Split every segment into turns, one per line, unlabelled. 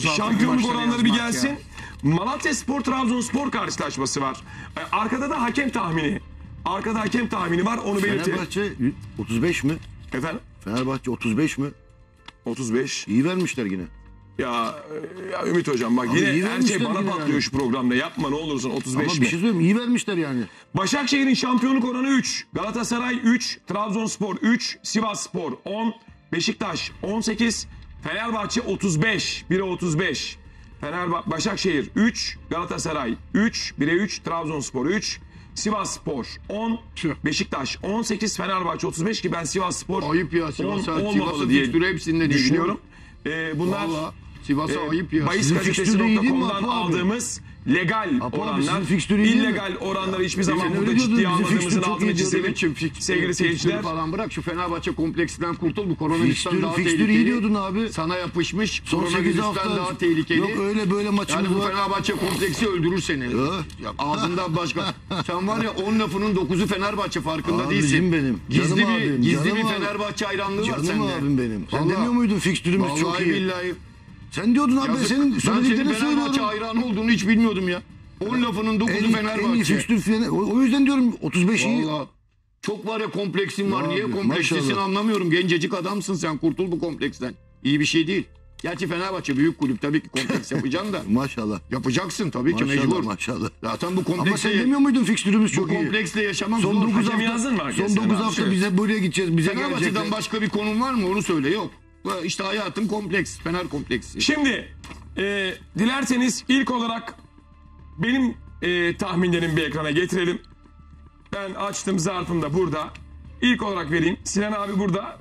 şampiyonluk oranları bir gelsin. Malatyaspor Trabzonspor karşılaşması var. Arkada da hakem tahmini. Arkada hakem tahmini var, onu belirtelim.
Fenerbahçe 35 mi?
Efendim?
Fenerbahçe 35 mi?
35.
İyi vermişler yine.
Ya Ümit Hocam bak,
Abi
yine
iyi
her şey
vermişler
bana
yine
patlıyor
yani.
şu programda. Yapma ne olursun, 35
Ama
mi?
bir şey söyleyeyim, iyi vermişler yani.
Başakşehir'in şampiyonluk oranı 3. Galatasaray 3. Trabzonspor 3. Sivasspor 10. Beşiktaş 18. Fenerbahçe 35. 1'e 35. Başakşehir 3. Galatasaray 3. 1'e 3. Trabzonspor 3. Sivasspor 10. Beşiktaş 18. Fenerbahçe 35 ki ben Sivasspor
Ayıp ya Sivas'a.
olmamalı
Sivas'ın
diye
fikstürü hepsinden iyi.
düşünüyorum. Bunlar
Valla Sivas'a ayıp ya.
bahisgazetesi.com'dan aldığımız legal oranlar, illegal oranları hiçbir zaman burada ciddiye almadığımızın altını çizelim. Sevgili seyirciler.
Falan bırak şu Fenerbahçe kompleksinden kurtul, bu koronavirüsten daha
Fikstürü iyi
tehlikeli.
diyordun abi.
Sana yapışmış,
Son 8
koronavirüsten
hafta
daha tehlikeli.
yok öyle böyle maçımız
Yani bu
var.
Fenerbahçe kompleksi öldürür seni. Ağzından başka. Sen var ya 10 lafının 9'u Fenerbahçe, farkında
Abicim
değilsin.
benim.
Gizli
Canım
bir
abim,
gizli
canım
bir
abim.
Fenerbahçe hayranlığı var
Canım
sende.
abim benim. Sen
Vallahi-
demiyor muydun fikstürümüz çok
Vallahi
iyi?
billahi.
Sen diyordun abi,
Yazık.
senin
Ben senin
söylediklerini
Fenerbahçe
söylüyorum.
hayranı olduğunu hiç bilmiyordum ya. 10 lafının 9'u
En iyi
Fenerbahçe.
fikstür falan. O yüzden diyorum 35 iyi.
Vallahi çok var ya, kompleksin var.
Ya
Niye
abi,
kompleksisin
maşallah.
anlamıyorum. Gencecik adamsın sen, kurtul bu kompleksten. İyi bir şey değil. Gerçi Fenerbahçe büyük kulüp, tabii ki kompleks yapacaksın da.
Maşallah.
Yapacaksın tabii ki,
Maşallah,
mecbur.
maşallah.
Zaten bu
Ama
komplekse,
sen demiyor muydun fikstürümüz
bu
çok iyi?
kompleksle yaşamak
Son
zor.
9
Hakem
hafta,
yazdın mı
son
herkes?
9 hafta
Evet.
bize buraya gideceğiz. Bize
Fenerbahçe'den
gelecekler.
başka bir konum var mı onu söyle. Yok. İşte hayatım kompleks. Fener kompleksi.
Şimdi dilerseniz ilk olarak benim tahminlerimi bir ekrana getirelim. Ben açtım, zarfım da burada. İlk olarak vereyim. Sinan abi burada.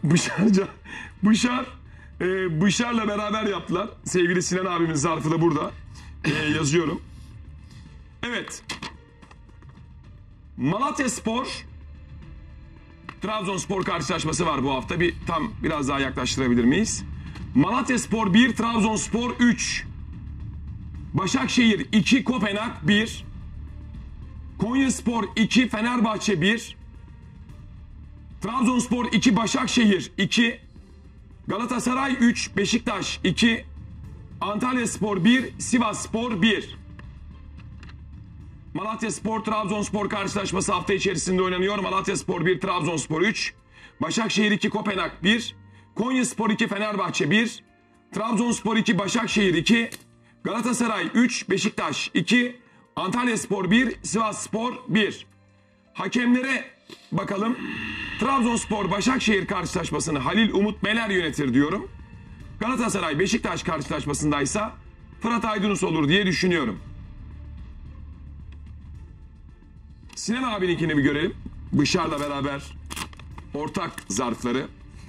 Bışar'la beraber yaptılar. Sevgili Sinan abimin zarfı da burada. Yazıyorum. Evet. Malatyaspor Trabzonspor karşılaşması var bu hafta. Biraz daha yaklaştırabilir miyiz? Malatyaspor 1, Trabzonspor 3. Başakşehir 2, Kopenhag 1. Konyaspor 2, Fenerbahçe 1. Trabzonspor 2, Başakşehir 2. Galatasaray 3, Beşiktaş 2. Antalyaspor 1, Sivasspor 1. Malatyaspor Trabzonspor karşılaşması hafta içerisinde oynanıyor. Malatyaspor 1, Trabzonspor 3. Başakşehir 2, Kopenhag 1. Konyaspor 2, Fenerbahçe 1. Trabzonspor 2, Başakşehir 2. Galatasaray 3, Beşiktaş 2. Antalyaspor 1, Sivasspor 1. Hakemlere bakalım. Trabzonspor Başakşehir karşılaşmasını Halil Umut Meler yönetir diyorum. Galatasaray Beşiktaş karşılaşmasındaysa Fırat Aydınus olur diye düşünüyorum. Sinan abininkini bir görelim. Bışar'la beraber ortak zarfları.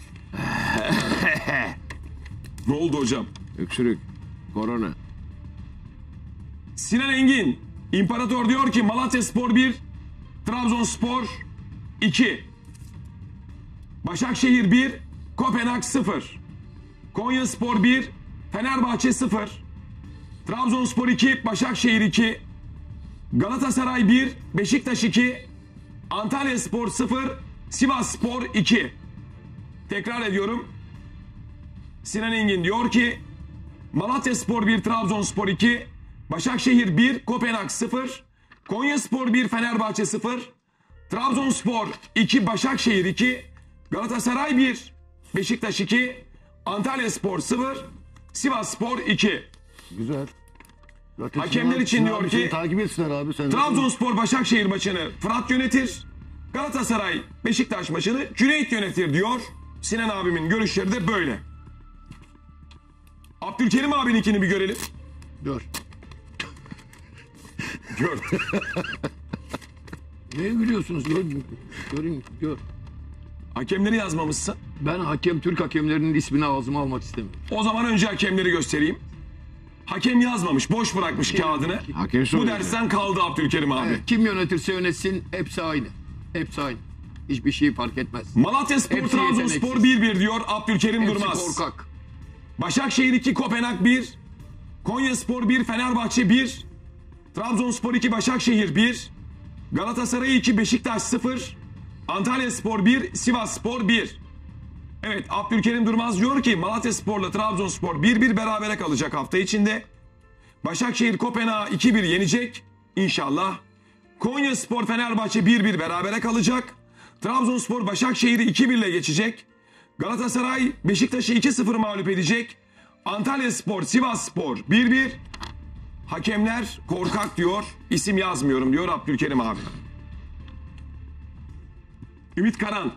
Ne oldu hocam?
Öksürük. Korona.
Sinan Engin, İmparator diyor ki Malatyaspor 1, Trabzonspor 2. Başakşehir 1, Kopenhag 0. Konyaspor 1, Fenerbahçe 0. Trabzonspor 2, Başakşehir 2. Galatasaray 1, Beşiktaş 2. Antalyaspor 0, Sivasspor 2. Tekrar ediyorum. Sinan Engin diyor ki Malatyaspor 1, Trabzonspor 2. Başakşehir 1, Kopenhag 0. Konyaspor 1, Fenerbahçe 0. Trabzonspor 2, Başakşehir 2. Galatasaray 1, Beşiktaş 2. Antalyaspor 0. Sivasspor 2.
Güzel. Zaten
Hakemler için diyor ki
takip etsinler abi sen.
Trabzonspor Başakşehir maçını Fırat yönetir. Galatasaray Beşiktaş maçını Cüneyt yönetir diyor. Sinan abimin görüşleri de böyle. Abdülkerim abininkini bir görelim.
Dur.
Gör.
Neye gülüyorsunuz? Gör.
Hakemleri yazmamışsın.
Ben Türk hakemlerinin ismini ağzıma almak istemiyorum.
O zaman önce hakemleri göstereyim. Hakem yazmamış, boş bırakmış kağıdını.
Hakem
Bu
söyledi.
dersten kaldı Abdülkerim abi.
Evet, kim yönetirse yönetsin hepsi aynı. Hepsi aynı. Hiçbir şey fark etmez.
Malatyaspor
Hepsi
Trabzonspor
yeteneksiz.
1-1 diyor Abdülkerim
Hepsi
Durmaz.
korkak.
Başakşehir 2, Kopenhag 1. Konyaspor 1, Fenerbahçe 1. Trabzonspor 2, Başakşehir 1. Galatasaray 2, Beşiktaş 0. Antalyaspor 1, Sivasspor 1. Evet, Abdülkerim Durmaz diyor ki Malatyaspor'la Trabzonspor 1-1 berabere kalacak hafta içinde. Başakşehir Kopenhag'ı 2-1 yenecek inşallah. Konyaspor Fenerbahçe 1-1 berabere kalacak. Trabzonspor Başakşehir'i 2-1 ile geçecek. Galatasaray Beşiktaş'ı 2-0 mağlup edecek. Antalyaspor Sivasspor 1-1. Hakemler korkak diyor. İsim yazmıyorum diyor Abdülkerim abi. Ümit Karan.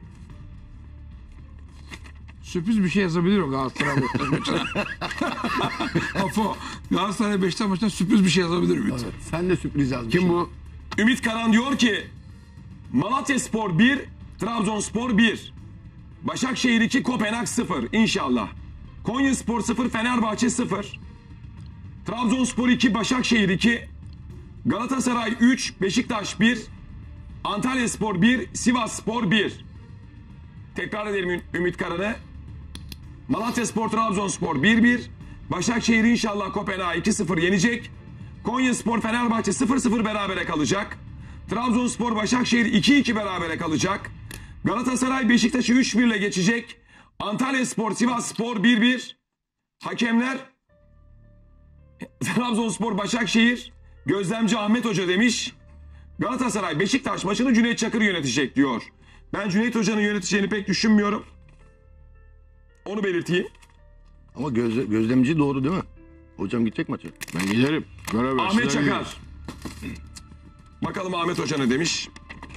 Sürpriz bir şey yazabilir o Galatasaray Beşiktaş maçına. Afo. Galatasaray Beşiktaş maçına sürpriz bir şey yazabilir Ümit.
Sen de sürpriz yazmışsın.
Kim bu?
Ümit Karan diyor ki Malatyaspor 1, Trabzonspor 1. Başakşehir 2, Kopenhag 0 inşallah. Konyaspor 0, Fenerbahçe 0. Trabzonspor 2, Başakşehir 2. Galatasaray 3, Beşiktaş 1. Antalyaspor 1, Sivasspor 1. Tekrar edelim Ümit Karan'ı. Malatyaspor Trabzonspor 1-1. Başakşehir inşallah Kopenhag 2-0 yenecek. Konyaspor Fenerbahçe 0-0 berabere kalacak. Trabzonspor Başakşehir 2-2 berabere kalacak. Galatasaray Beşiktaş'ı 3-1 ile geçecek. Antalyaspor Sivasspor 1-1. Hakemler Trabzonspor Başakşehir gözlemci Ahmet Hoca demiş. Galatasaray Beşiktaş maçını Cüneyt Çakır yönetecek diyor. Ben Cüneyt Hoca'nın yöneteceğini pek düşünmüyorum. Onu belirteyim.
Ama gözlemci doğru değil mi? Hocam gidecek maça.
Ben giderim. Görev
Ahmet
versinler
Çakar. Bakalım Ahmet Hoca ne demiş?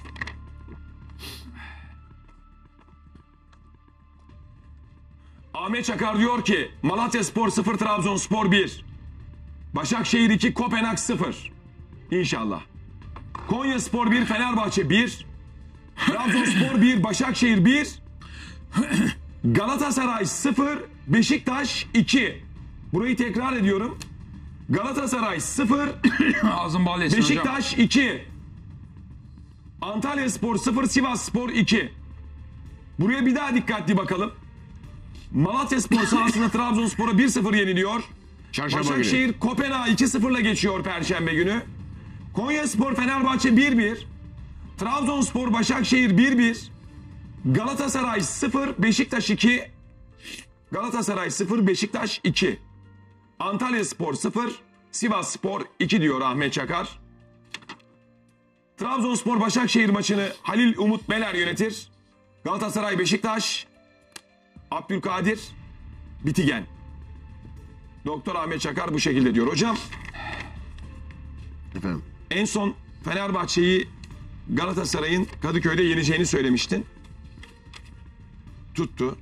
Ahmet Çakar diyor ki Malatyaspor 0, Trabzonspor 1. Başakşehir 2, Kopenhag 0. İnşallah. Konyaspor 1, Fenerbahçe 1. Trabzonspor 1, Başakşehir 1. Galatasaray 0, Beşiktaş 2. Burayı tekrar ediyorum. Galatasaray 0,
Ağzın bal yesin hocam.
Beşiktaş 2. Antalyaspor 0, Sivasspor 2. Buraya bir daha dikkatli bakalım. Malatyaspor sahasında Trabzonspor'a 1-0 yeniliyor.
Çarşamba günü.
Başakşehir Kopenhag 2-0'la geçiyor Perşembe günü. Konyaspor Fenerbahçe 1-1. Trabzonspor Başakşehir 1-1. Galatasaray 0, Beşiktaş 2. Galatasaray 0, Beşiktaş 2. Antalyaspor 0, Sivasspor 2 diyor Ahmet Çakar. Trabzonspor Başakşehir maçını Halil Umut Meler yönetir. Galatasaray Beşiktaş, Abdülkadir Bitigen. Doktor Ahmet Çakar bu şekilde diyor. Hocam
Efendim.
en son Fenerbahçe'yi Galatasaray'ın Kadıköy'de yeneceğini söylemiştin. Tuttu.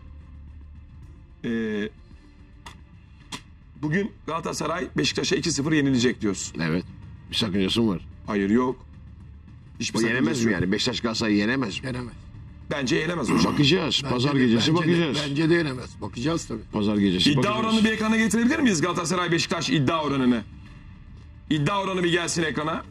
Bugün Galatasaray Beşiktaş'a 2-0 yenilecek diyorsun.
Evet. Bir sakıncası mı var?
Hayır yok. Hiçbir
O yenemez
sakıncası
mi
yok.
yani? Beşiktaş Galatasaray yenemez mi?
Yenemez.
Bence yenemez hocam.
Bakacağız. Pazar
Bence de-
gecesi
bence de-
bakacağız.
Bence de yenemez. Bakacağız tabii.
Pazar gecesi
İddia
bakacağız.
oranını bir ekrana getirebilir miyiz? Galatasaray Beşiktaş iddia oranını. İddia oranı bir gelsin ekrana.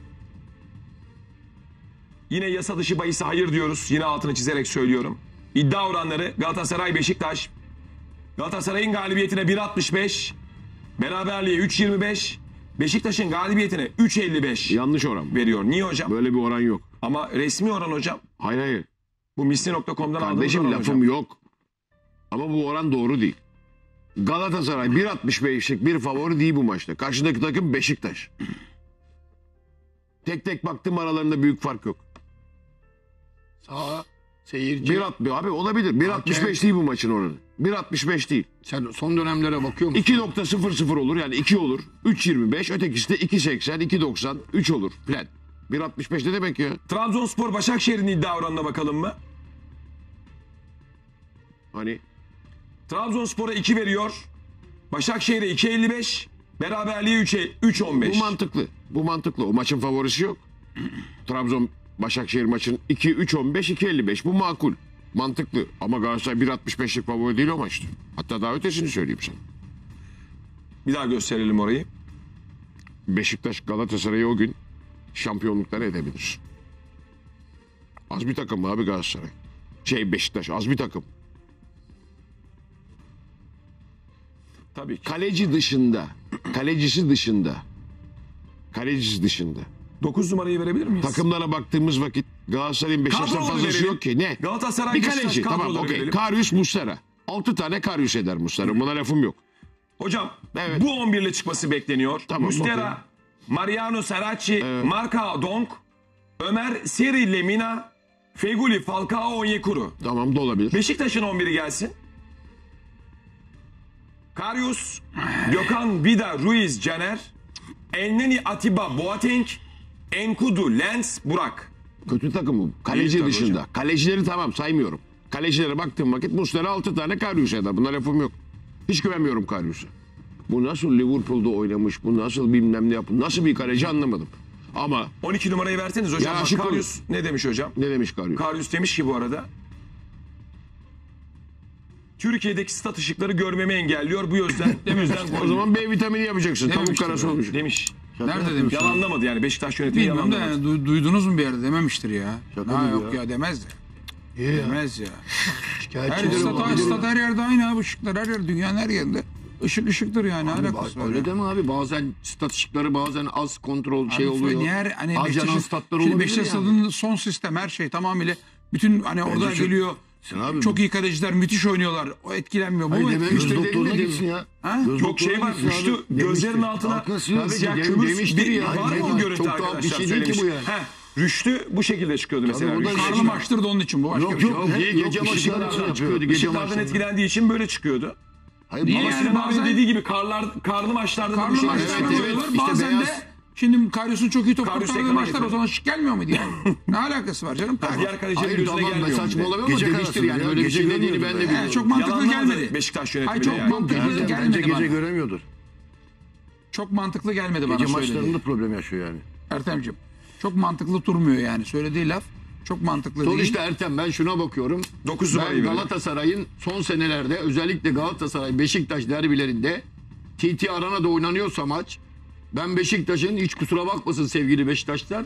Yine yasa dışı bahise hayır diyoruz. Yine altını çizerek söylüyorum. İddia oranları Galatasaray Beşiktaş. Galatasaray'ın galibiyetine 1.65. Beraberliğe 3.25. Beşiktaş'ın galibiyetine 3.55
Yanlış oran bu.
veriyor. Niye hocam?
Böyle bir oran yok.
Ama resmi oran hocam.
Hayır hayır.
Bu misli.com'dan aldığımız
Kardeşim
oran
lafım
hocam.
yok. Ama bu oran doğru değil. Galatasaray 1.65'lik bir favori değil bu maçta. Karşıdaki takım Beşiktaş. Tek tek baktım aralarında büyük fark yok.
Sağ seyirci.
1.60 abi olabilir. 1.65 değil bu maçın oranı. 1.65 değil.
Sen son dönemlere bakıyor musun?
2.00 olur yani 2 olur. 3.25 ötekisi de 2.80, 2.90, 3 olur filan. 1.65 ne demek ya?
Trabzonspor Başakşehir'in iddia oranına bakalım mı?
Hani
Trabzonspor'a 2 veriyor. Başakşehir'e 2.55. Beraberliği 3.15.
bu mantıklı. Bu mantıklı. O maçın favorisi yok. Trabzon Başakşehir maçın 2-3-15, 2-55. Bu makul. Mantıklı. Ama Galatasaray 1.65'lik favori değil o maçta. Hatta daha ötesini söyleyeyim sana.
Bir daha gösterelim orayı.
Beşiktaş Galatasaray'ı o gün şampiyonluktan edebilir. Az bir takım abi Galatasaray. Beşiktaş az bir takım.
Tabii ki.
Kaleci dışında, kalecisi dışında
9 numarayı verebilir miyiz?
Takımlara baktığımız vakit Galatasaray'ın Beşiktaş'tan
Kadroları
fazlası
verelim.
yok ki. Ne?
Galatasaray
Bir
Beşiktaş
kaleci. Tamam
kadroları
okey.
verelim.
Karius Muslera. 6 tane Karius eder Muslera. Buna lafım yok.
Hocam
Evet.
bu 11 ile çıkması bekleniyor.
Tamam,
Mustera, Mariano Saracchi, Marka Donk, Ömer Seri Lemina, Feguli, Falcao, Onyekuru.
Tamam da olabilir.
Beşiktaş'ın 11'i gelsin. Karius, Gökhan Vida, Ruiz, Caner, Elneny, Atiba, Boateng, Enkudu, Lens, Burak.
Kötü takım bu. Kaleci
tabii
dışında.
hocam.
Kalecileri tamam saymıyorum. Kalecilere baktığım vakit Muslera 6 tane Karius eder. Buna lafım yok. Hiç güvenmiyorum Karius'a. Bu nasıl Liverpool'da oynamış, bu nasıl bilmem ne yapın, nasıl bir kaleci anlamadım. Ama
12 numarayı verseniz hocam.
Ya
Bak,
aşık
Karius ne demiş hocam?
ne demiş Karius?
Karius demiş ki bu arada, Türkiye'deki stat ışıkları görmemi engelliyor. Bu yüzden
O zaman B vitamini yapacaksın. Tavuk
Demiştir
karası
yani.
olmuş.
demiş.
Nerede demiş?
Yalanlamadı yani, Beşiktaş yönetimi
Bilmiyorum da
yalanlamadı.
yani duydunuz mu bir yerde dememiştir ya.
Şaka
Ha,
gibi
yok ya demez de. Demez ya.
Şikayetçi
Her
olurum.
stat her yerde aynı abi, ışıklar her yer, dünyanın her yerinde. Işık ışıktır yani, alakası var.
Öyle
ya.
deme abi, bazen stat ışıkları bazen az kontrol şey
Abi,
oluyor.
niye hani
Az yanan statlar
şimdi
olabilir
Beşiktaş
yani.
stadının son sistem, her şey tamamıyla bütün hani orada
çok-
geliyor.
Sen abi,
Çok iyi kaleciler, müthiş oynuyorlar. O etkilenmiyor.
Hayır
Bu
dememiş,
etkilenmiyor.
göz doktoruna gitsin ya.
Ha?
Göz
Çok şey
doktoruna
var.
gitsin
Rüştü
abi.
gözlerinin
Demiştir.
altına
Altına sığıyor.
siyah
Tabii ki,
kömür
demiştir
bir
ya.
var mı
Hayır,
o görüntü
çok tuhaf bir
arkadaşlar
şey değil ki
söylemiş.
bu yani.
He, Rüştü bu şekilde çıkıyordu mesela.
burada
Rüştü.
Karnım açtırdı onun için, bu başka
Yok
bir şey.
yok.
Yok,
Gece
yok,
maçlarından
Işıklardan
çıkıyordu. Gece
Işıklardan
maçlarından.
etkilendiği için böyle çıkıyordu.
Hayır,
Niye
Ama
yani
Sinan abinin
bazen-
dediği gibi karlı maçlarda da bu
Karnım
şekilde
açtırdı
evet,
çıkıyordu.
evet.
diyorlar.
İşte
Bazen
beyaz-
de şimdi Karius'un çok iyi top
Karius
kurtardığı
ekrana
maçlar o
getiriyor.
zaman şık gelmiyor muydu yani? Ne alakası var canım?
Diğer kalecilerin
Hayır
gözüne
tamam ben
gelmiyor.
saçmalamıyorum ama
Gece
demiştir
karasında
yani.
ya,
Böyle bir
gece
şey dediğini
görmüyordur
ben de
yani.
biliyorum.
Çok mantıklı
Yalanlamadı
gelmedi.
Beşiktaş
Hayır,
yönetimi
çok
de yani.
mantıklı
Bence
gelmedi
Bence
bana.
gece göremiyordur.
Çok mantıklı gelmedi
Gece
bana söylediği.
maçlarında problem yaşıyor yani.
Ertem'ciğim. Çok mantıklı durmuyor yani. Söylediği laf çok mantıklı değil.
Sonuçta Ertem ben şuna bakıyorum.
9 numarayı
Ben
verelim.
Galatasaray'ın son senelerde özellikle Galatasaray Beşiktaş derbilerinde TT Arena'da oynanıyorsa maç, ben Beşiktaş'ın, hiç kusura bakmasın sevgili Beşiktaşlar,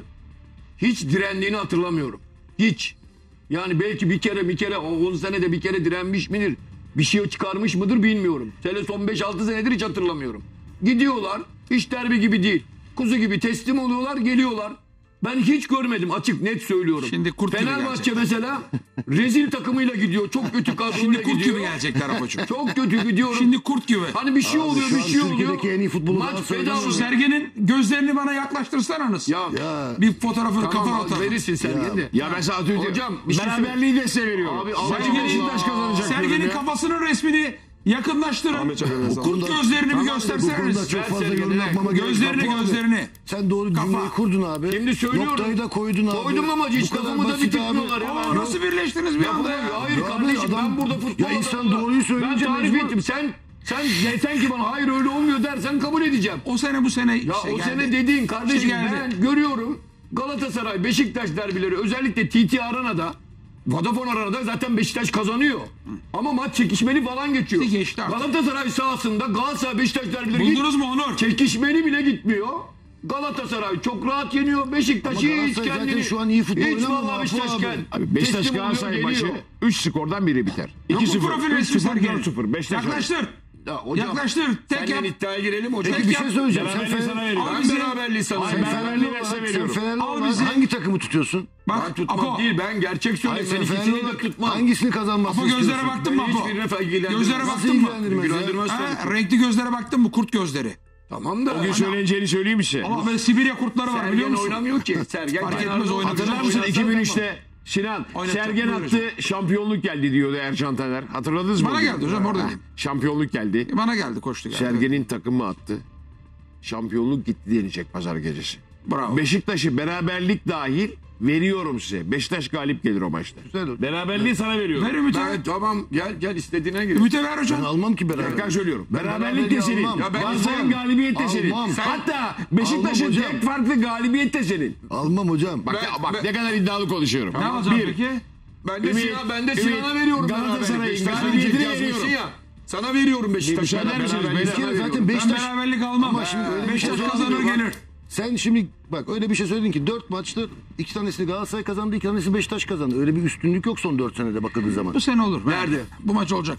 hiç direndiğini hatırlamıyorum. Hiç. Yani belki bir kere o 10 senede bir kere direnmiş midir? Bir şey çıkarmış mıdır bilmiyorum. Hele son 5-6 senedir hiç hatırlamıyorum. Gidiyorlar, hiç derbi gibi değil. Kuzu gibi teslim oluyorlar, geliyorlar. Ben hiç görmedim, açık net söylüyorum.
Şimdi kurt gibi
Fenerbahçe
gelecek.
mesela rezil takımıyla gidiyor. Çok kötü kadroyla
Şimdi kurt
gidiyor.
gibi gelecekler Apo'cum.
Çok kötü gidiyorum.
Şimdi kurt gibi.
Hani bir şey oluyor,
şu
bir
an
şey oluyor.
Türkiye'deki en iyi futbolu
Maç
Galatasaray
feda
oynuyor.
oluyor.
Sergen'in gözlerini bana yaklaştırsanız.
Ya,
Bir fotoğrafını
tamam
kafana
az
atar.
verirsin Sergen de.
Ya ben sana atıyorum.
Hocam, bir şey
beraberliği de size veriyorum.
Abi,
Maçı
Allah
Beşiktaş
Allah.
kazanacak diyorum
Sergen'in
ya.
kafasının resmini yakınlaştırın.
Ahmet Çakar'ın hesabı.
Kurt gözlerini bir
Tamam,
Bu konuda
gösterseniz.
çok fazla
Sergen'e
yorum yapmama gerek yok.
Gözlerini
Abi,
gözlerini.
Sen doğru
Kafa.
cümleyi kurdun abi.
Şimdi söylüyorum.
Noktayı da koydun abi.
Koydum ama hiç
Bu kadar
lafımı da
basit
bitirmiyorlar
abi.
ya.
Ama nasıl birleştiniz bir anda ya?
Hayır
Ya abi,
kardeşim
adam-
ben burada futbol
Ya insan
adamına-
doğruyu söyleyince
Ben tarif
mecbur.
ettim. Sen desen ki bana hayır öyle olmuyor dersen kabul edeceğim.
O sene bu sene
Ya
işte
o
geldi.
sene dediğin kardeşim
İşte geldi.
ben görüyorum Galatasaray Beşiktaş derbileri özellikle TT Arena'da, Vodafone Arena'da zaten Beşiktaş kazanıyor. Ama maç çekişmeli falan geçiyor.
İşte geçti artık.
Galatasaray sahasında Galatasaray Beşiktaş derbileri
Buldunuz mu Onur?
çekişmeli bile gitmiyor. Galatasaray çok rahat yeniyor. Beşiktaş
Ama
hiç
Galatasaray zaten
kendini...
şu an iyi futbol
hiç
oynamıyor
vallahi
mu
Beşiktaş
Apo abi?
kendi-
Abi Beşiktaş
teslim oluyor,
Galatasaray maçı
geliyor.
3 skordan biri biter.
Yok bu
2-0,
profil
3-0,
resmi Sergen.
4-0. Beşiktaş.
Yaklaştır.
Ya hocam,
Yaklaştır. Tek
Senden
yap.
iddiaya girelim hocam.
Peki bir şey söyleyeceğim. Sen
Beraberliği sana veriyorum.
Al
Ben
bizi.
beraberliği sana
Ay,
Sen
veriyorum.
beraberliği
Fenerli
ben size
olarak, sen
veriyorum.
Fenerli
Al
olarak
bizi.
hangi takımı tutuyorsun?
Ben
Bak
tutmam
Apo.
değil, ben gerçek
Hayır,
söyleyeyim.
sen
Ben
Fenerli
ikisini de
olarak
tutmam.
hangisini kazanmasını
Apo gözlere
istiyorsun?
baktın mı Apo?
Hiçbirine ilgilendirmez.
Gözlere
Nasıl
baktın mı?
ilgilendirmez ya?
İlgilendirmez
Ha,
tabii.
renkli gözlere baktın mı? Kurt gözleri.
Tamam da.
O gün söyleyeceğini söyleyeyim mi size?
Ama böyle Sibirya kurtları var biliyor
Sergen
musun?
oynamıyor ki. Sergen
Fark
kenarda
etmez,
oynar.
oynatacak.
Hatırlar mısın
Oynatsa
2003'te Sinan
Oynatacak,
Sergen
buyur
attı şampiyonluk geldi diyordu Ercan Taner. Hatırladınız mı?
Bana
o gün?
geldi hocam, orada
Ha,
dedim.
şampiyonluk geldi.
Bana geldi, koştu geldi.
Sergen'in takımı attı. Şampiyonluk gitti denecek pazar gecesi.
Bravo.
Beşiktaş'ı beraberlik dahil veriyorum size. Beşiktaş galip gelir o maçta.
Güzel oldu.
Beraberliği sana veriyorum.
Ver Ümit'e.
Ben, tamam gel istediğine gir.
Ümit'e ver hocam.
Ben almam ki beraber.
Tekrar söylüyorum.
Ben
Beraberlik de
beraberliği
senin.
almam.
Ya ben
Galatasaray'ın
almam.
galibiyet de senin.
Almam.
Hatta Beşiktaş'ın
Almam hocam.
tek farklı galibiyet de senin.
Almam hocam.
Bak,
Ben-
ne kadar iddialı konuşuyorum.
Ne alacağım
Bir,
peki?
Ben de
Ümit-
Sinan, ben de
Ümit,
Sinan'a veriyorum.
Galatasaray'ın
Beşiktaş'a
galibiyetini
yazmışsın
veriyorum.
ya. Sana veriyorum Beşiktaş'a.
müsaade eder misiniz?
Beraberliği
Beyler,
sana
Bir kere
veriyorum.
zaten
Ben
Beşiktaş...
beraberlik almam.
Ama şimdi öyle bir
Beşiktaş
şey
kazanır
söyleyeyim.
gelir.
Sen şimdi bak öyle bir şey söyledin ki 4 maçtır 2 tanesini Galatasaray kazandı, 2 tanesini Beşiktaş kazandı. Öyle bir üstünlük yok son 4 senede bakıldığı zaman.
Bu sene olur.
Nerede?
Bu maç olacak.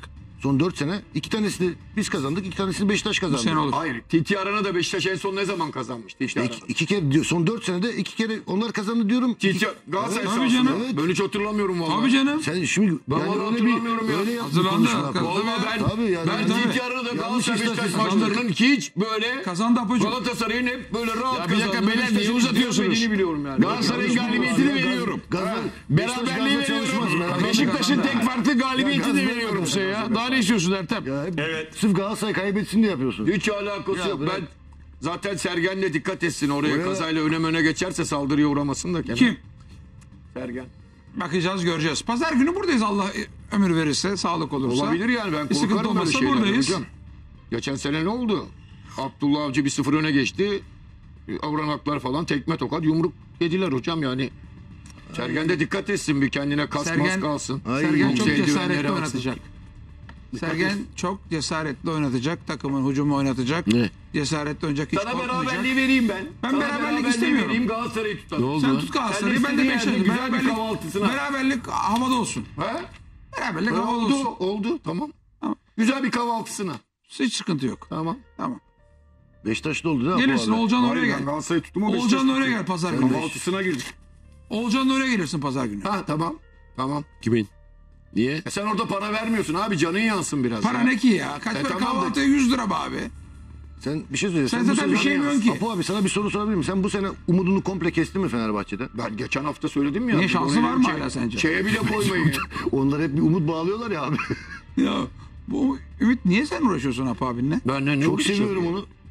Son 4 sene 2 tanesini biz kazandık, 2 tanesini Beşiktaş kazandı.
Bu sene olur.
Hayır. TT Arana da Beşiktaş en son ne zaman kazanmış? TT Arana.
2 kere diyor. Son 4 senede 2 kere onlar kazandı diyorum.
TT Galatasaray
Tabii
sahasında.
canım.
Evet.
Ben hiç hatırlamıyorum vallahi.
Abi canım.
Sen şimdi
Ben vallahi hatırlamıyorum ya.
öyle yap bir
Hazırlandı.
konuşma yap.
Vallahi ben,
Tabii yani.
ben
Tabii.
TT Arana'da
Yanlış
Galatasaray Beşiktaş
istatistik.
maçlarının hiç böyle
Kazandı Apocuğum.
Galatasaray'ın hep böyle rahat
Ya bir dakika
kazandığını,
beyler, niye
Beşiktaş'ın
uzatıyorsunuz?
izlemediğini biliyorum yani.
Galatasaray'ın galibiyetini veriyorum. Beraberliği veriyorum. Beşiktaş'ın tek farklı galibiyetini veriyorum size ya. Daha ne istiyorsun Ertem?
Evet. Sırf Galatasaray kaybetsin diye yapıyorsun.
Hiç alakası
Ya
yok.
bırak.
Ben zaten Sergen'le dikkat etsin. Oraya
Oraya-
kazayla öne geçerse saldırıya uğramasın da. Kenan.
Kim?
Sergen.
Bakacağız, göreceğiz. Pazar günü buradayız, Allah ömür verirse, sağlık olursa.
Olabilir yani, ben
Bir sıkıntı
korkarım böyle
olmazsa
şeylerden
buradayız.
hocam. Geçen sene ne oldu? Abdullah Avcı 1-0 öne geçti. Avranaklar falan tekme tokat yumruk yediler hocam yani. Sergen de dikkat etsin, bir kendine kasmaz
Sergen-
kalsın.
Sergen çok
Eldivenleri
cesaretli
alsın.
oynatacak. Sergen çok cesaretli oynatacak. Takımın hücumu oynatacak.
Ne?
Cesaretli oynayacak. Hiç
Sana
korkmayacak.
beraberliği vereyim ben.
Ben
Sana
beraberlik istemiyorum.
vereyim, Galatasaray'ı tutalım.
Ne oldu?
Sen tut Galatasaray'ı,
Sen
ben de
istediğin
Beşiktaş'ı.
yerde güzel bir
Beraberlik,
kahvaltısına.
beraberlik havada olsun.
He?
Beraberlik havada olsun.
Oldu tamam.
Tamam.
Güzel bir kahvaltısına.
Hiç sıkıntı yok.
Tamam.
Tamam.
Beşiktaş'ta oldu değil mi?
Gelirsin,
bu arada?
Olcan oraya
Hayır, ben
gel.
Galatasaray'ı tuttum, o
Olcan'la
Beşiktaş'ı
oraya gel
tuttum.
pazar günü.
Kahvaltısına girdik.
Olcan'la oraya gelirsin pazar günü.
Ha tamam. Tamam.
Kimin? Niye?
Sen orada para vermiyorsun abi, canın yansın biraz.
Para
ya.
ne ki ya? Kaç para
tamam da-
kahvaltıya 100 lira be abi.
Sen bir şey söyle.
Sen
bu
zaten bir
sene-
şey yemiyorsun ki.
Apo abi sana bir soru sorabilir miyim? Sen bu sene umudunu komple kestin mi Fenerbahçe'de?
Ben geçen hafta söyledim ya.
Niye, şansı
Onu
var mı
şey-
hala sence?
Şeye bile koymayın.
Onlar hep bir umut bağlıyorlar ya abi.
Ya bu Ümit, niye sen uğraşıyorsun Apo abinle?
Ben ne
Çok seviyorum onu.